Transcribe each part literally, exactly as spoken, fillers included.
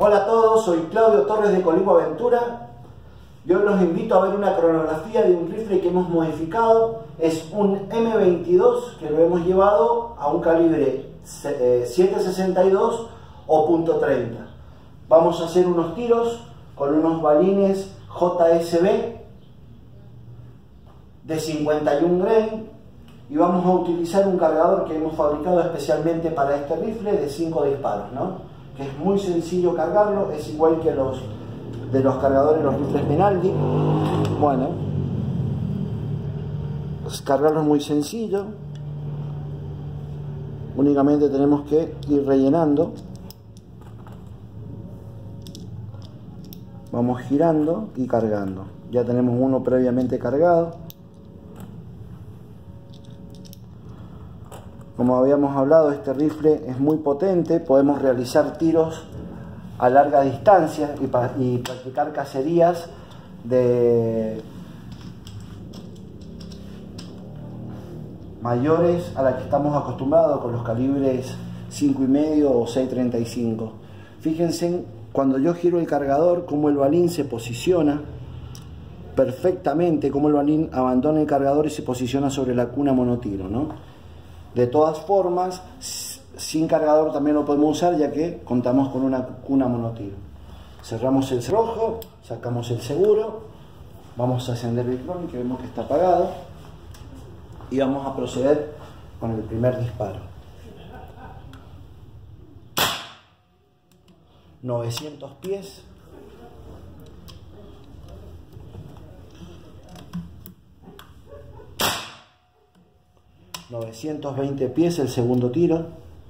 Hola a todos, soy Claudio Torres de Coligua Aventura y hoy los invito a ver una cronografía de un rifle que hemos modificado. Es un eme veintidós que lo hemos llevado a un calibre siete sesenta y dos o punto treinta. Vamos a hacer unos tiros con unos balines J S B de cincuenta y un grain y vamos a utilizar un cargador que hemos fabricado especialmente para este rifle de cinco disparos, ¿no? Que es muy sencillo cargarlo, es igual que los de los cargadores de los rifles Menaldi. Bueno, pues cargarlo es muy sencillo, únicamente tenemos que ir rellenando, vamos girando y cargando. Ya tenemos uno previamente cargado. Como habíamos hablado, este rifle es muy potente, podemos realizar tiros a larga distancia y, y practicar cacerías de mayores a las que estamos acostumbrados con los calibres cinco y medio o seis treinta y cinco. Fíjense cuando yo giro el cargador cómo el balín se posiciona perfectamente, cómo el balín abandona el cargador y se posiciona sobre la cuna monotiro, ¿no? De todas formas, sin cargador también lo podemos usar, ya que contamos con una cuna monotiro. Cerramos el cerrojo, sacamos el seguro, vamos a encender el cron, que vemos que está apagado, y vamos a proceder con el primer disparo. novecientos pies. novecientos veinte pies el segundo tiro,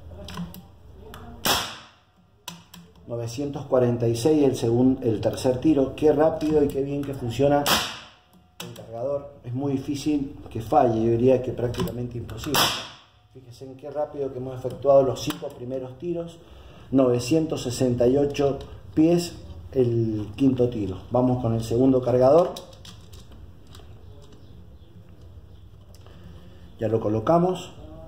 novecientos cuarenta y seis el, segundo, el tercer tiro. Qué rápido y qué bien que funciona el cargador, es muy difícil que falle, yo diría que prácticamente imposible. Fíjense en qué rápido que hemos efectuado los cinco primeros tiros. Novecientos sesenta y ocho pies el quinto tiro. Vamos con el segundo cargador. Ya lo colocamos.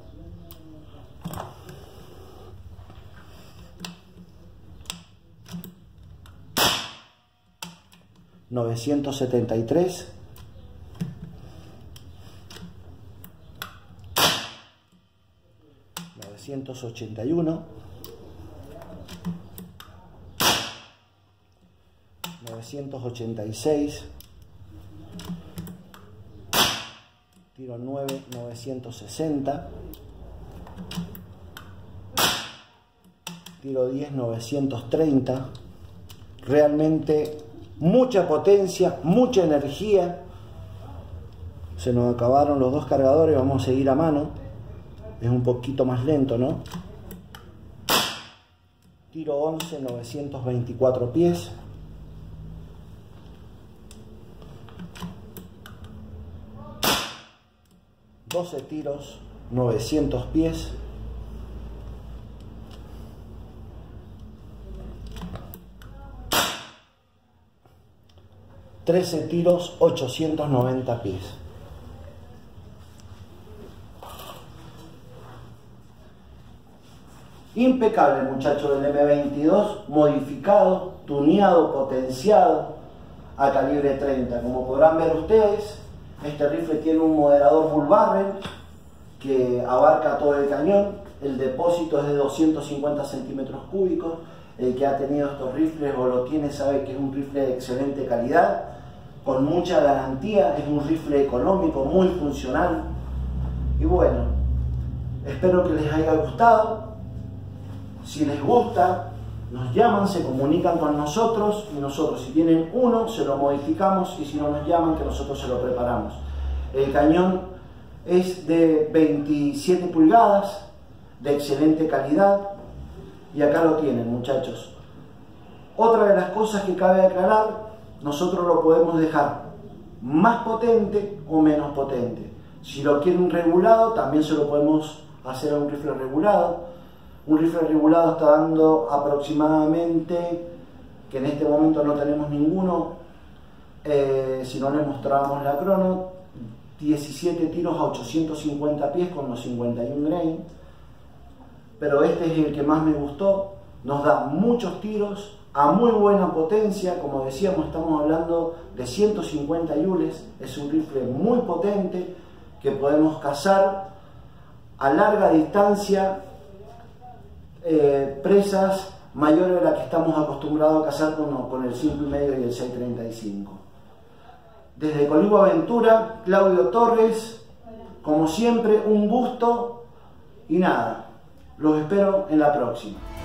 novecientos setenta y tres. novecientos ochenta y uno. novecientos ochenta y seis. Tiro nueve, novecientos sesenta. Tiro diez, novecientos treinta. Realmente mucha potencia, mucha energía. Se nos acabaron los dos cargadores, vamos a seguir a mano. Es un poquito más lento, ¿no? Tiro once, novecientos veinticuatro pies. doce tiros, novecientos pies. trece tiros, ochocientos noventa pies. Impecable, muchachos, del eme veintidós, modificado, tuneado, potenciado a calibre treinta. Como podrán ver ustedes, este rifle tiene un moderador bull barrel que abarca todo el cañón. El depósito es de doscientos cincuenta centímetros cúbicos. El que ha tenido estos rifles o lo tiene sabe que es un rifle de excelente calidad, con mucha garantía. Es un rifle económico, muy funcional. Y bueno, espero que les haya gustado. Si les gusta, nos llaman, se comunican con nosotros y nosotros, si tienen uno, se lo modificamos, y si no nos llaman, que nosotros se lo preparamos. El cañón es de veintisiete pulgadas, de excelente calidad, y acá lo tienen, muchachos. Otra de las cosas que cabe aclarar, nosotros lo podemos dejar más potente o menos potente. Si lo quieren regulado, también se lo podemos hacer a un rifle regulado. Un rifle regulado está dando aproximadamente, que en este momento no tenemos ninguno, eh, si no les mostrábamos la crono, diecisiete tiros a ochocientos cincuenta pies con los cincuenta y un grain. Pero este es el que más me gustó, nos da muchos tiros a muy buena potencia. Como decíamos, estamos hablando de ciento cincuenta yules, es un rifle muy potente que podemos cazar a larga distancia eh, presas mayores a las que estamos acostumbrados a cazar con, con el cinco y medio y el seis treinta y cinco. Desde Coligua Aventura, Claudio Torres, como siempre un gusto y nada, los espero en la próxima.